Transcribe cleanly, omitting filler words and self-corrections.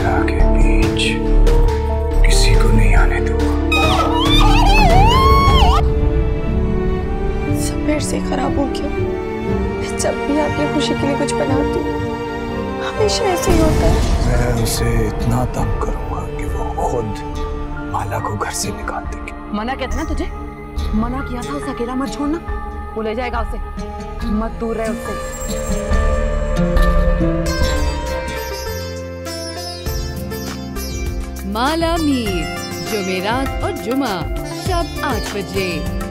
सरा के बीच किसी को नहीं आने दूंगा। सब मेरे से खराब हो गया। मैं जब भी आपकी खुशी के लिए कुछ बनाती हूँ हमेशा ऐसे ही होता है। मैं उसे इतना तंग करूंगा कि वो खुद माला को घर से निकाल देगी। मना कहते ना तुझे, मना किया था उसे अकेला मत छोड़ना, वो ले जाएगा उसे, मत दूर रहे उससे। महम आमिर जुमेरात और जुमा शब 8 बजे।